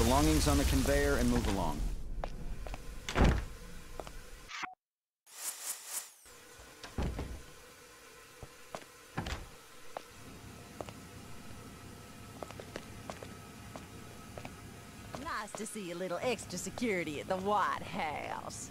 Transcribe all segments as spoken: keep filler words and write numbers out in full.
Belongings on the conveyor and move along. Nice to see a little extra security at the White House.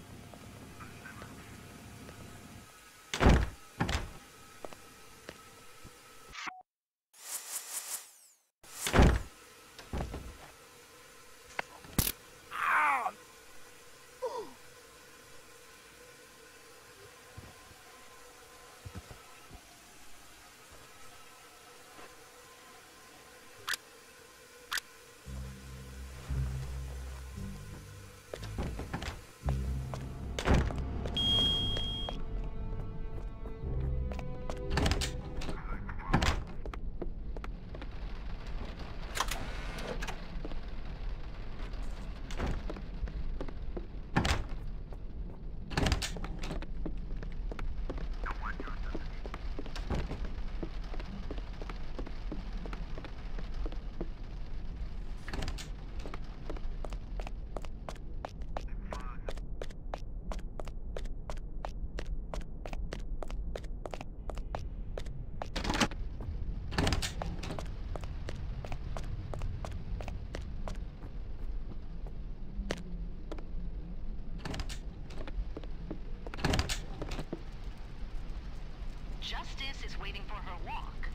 Justice is waiting for her walk.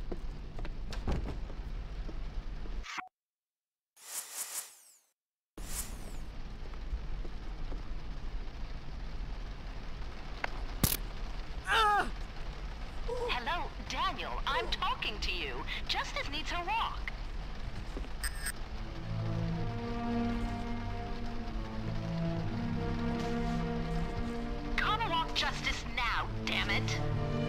Ah! Hello, Daniel. I'm talking to you. Justice needs her walk. Gotta walk Justice now, damn it.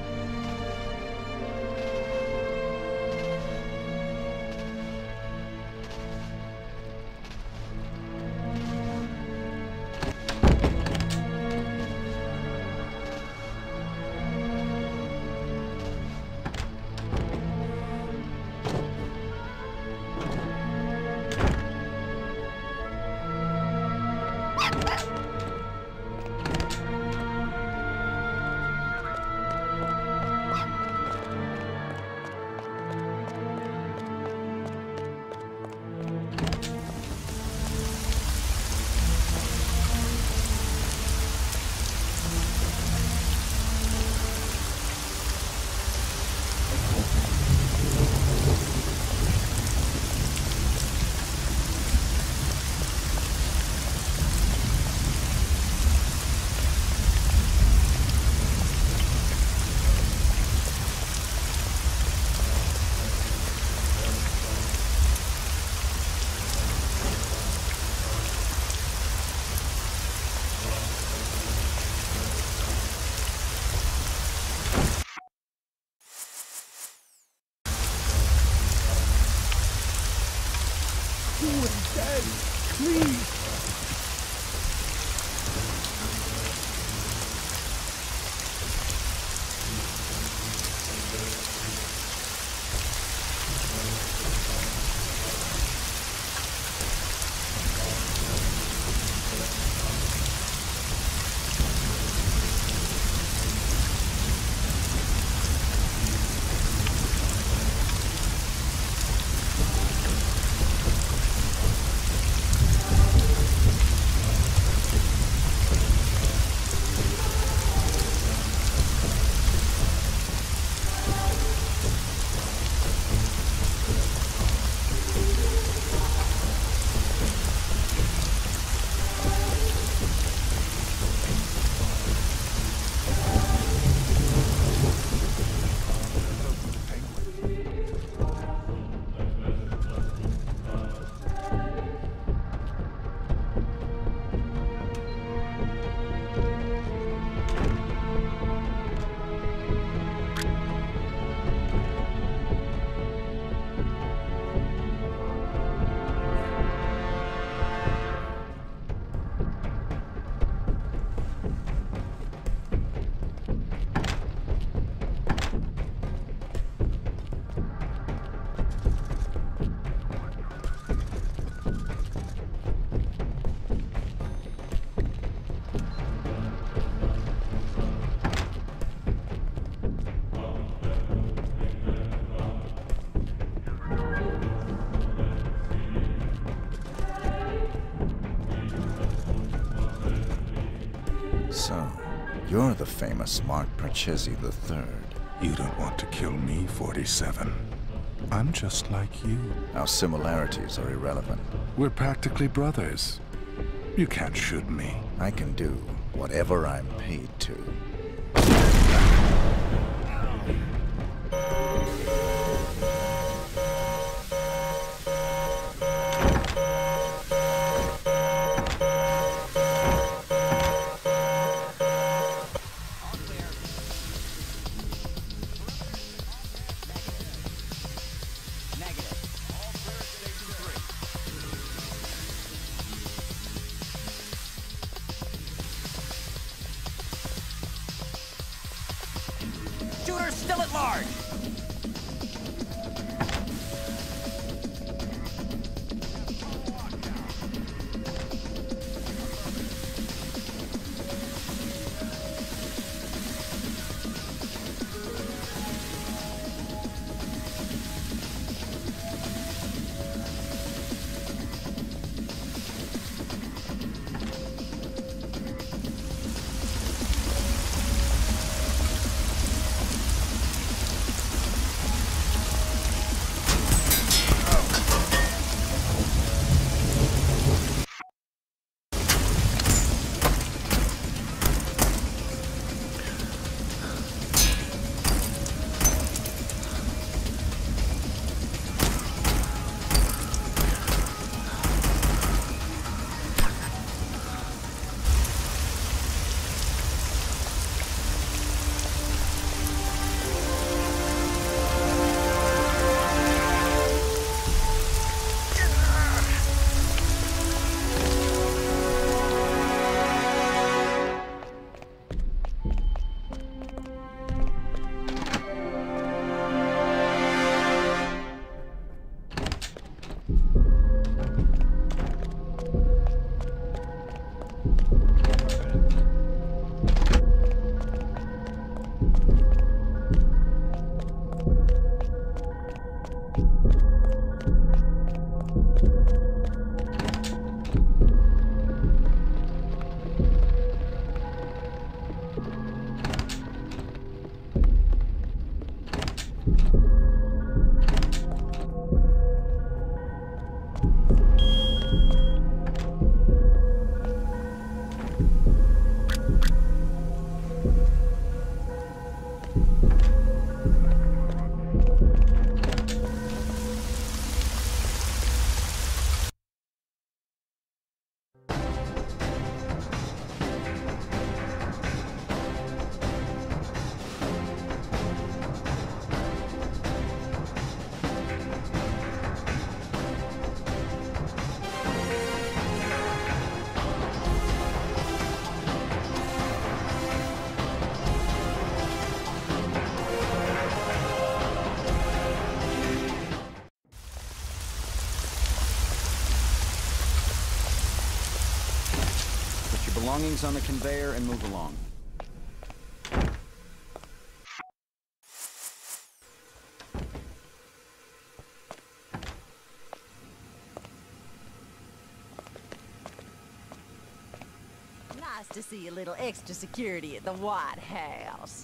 Please! You're the famous Mark Parchesi the third. You don't want to kill me, forty-seven. I'm just like you. Our similarities are irrelevant. We're practically brothers. You can't shoot me. I can do whatever I'm paid to. Shooter's still at large! Belongings on the conveyor and move along. Nice to see a little extra security at the White House.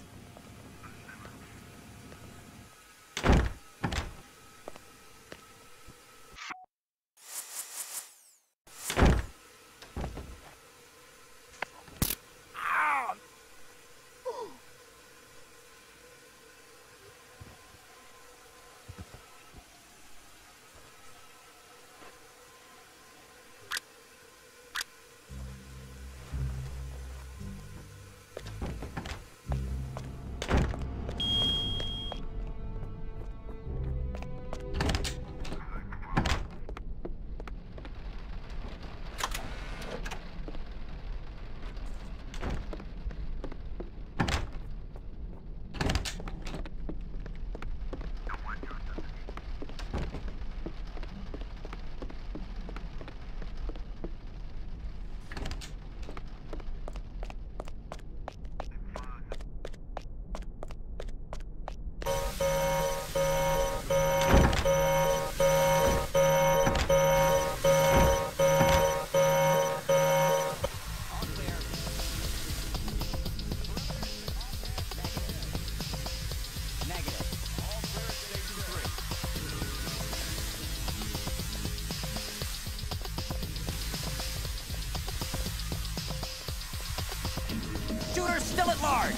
still at large!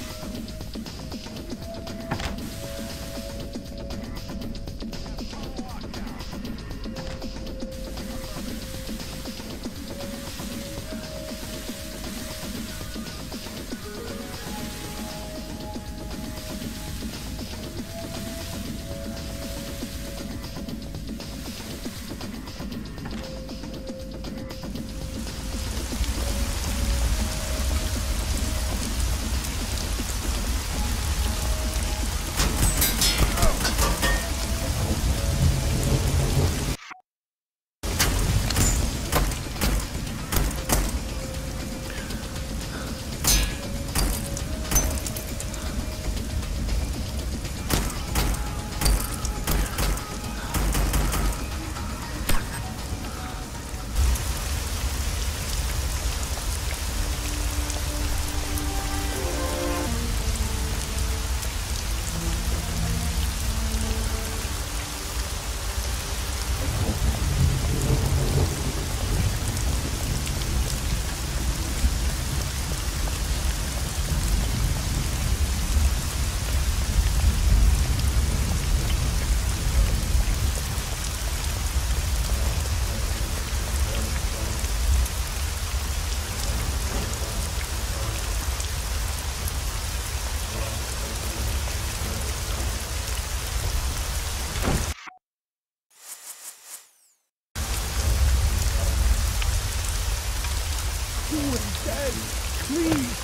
Do what he says, please.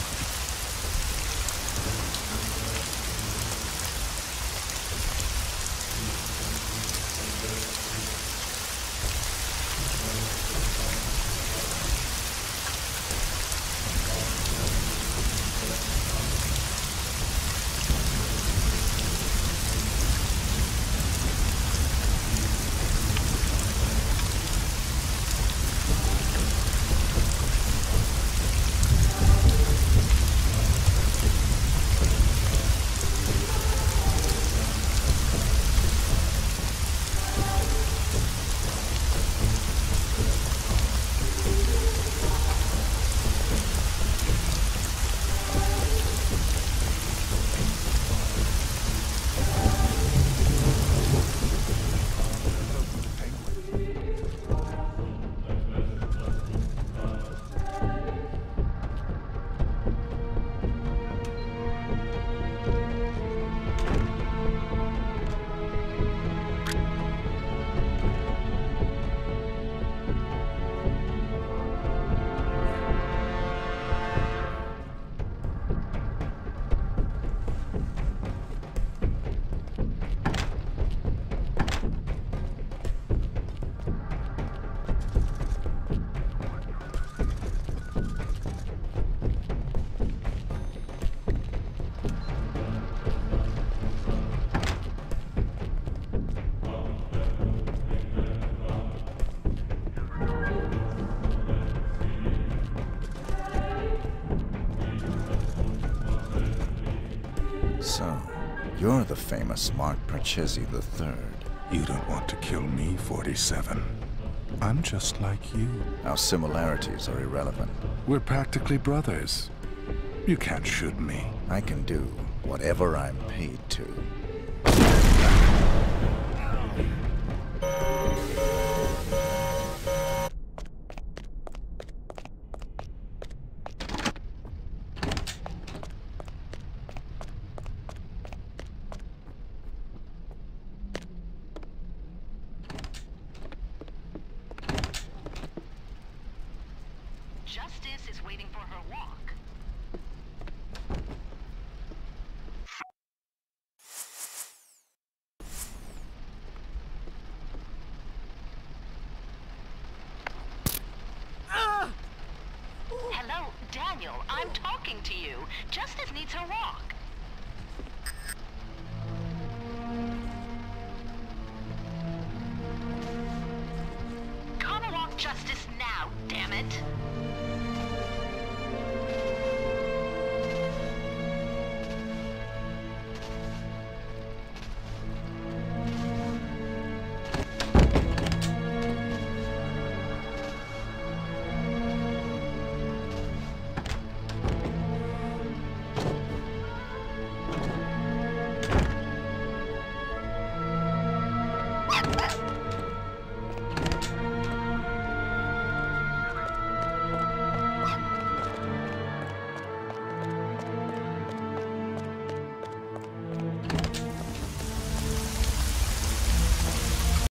So, you're the famous Mark Purchesi the third. You don't want to kill me, forty-seven. I'm just like you. Our similarities are irrelevant. We're practically brothers. You can't shoot me. I can do whatever I'm paid to. Justice is waiting for her walk. Hello, Daniel. I'm talking to you. Justice needs her walk.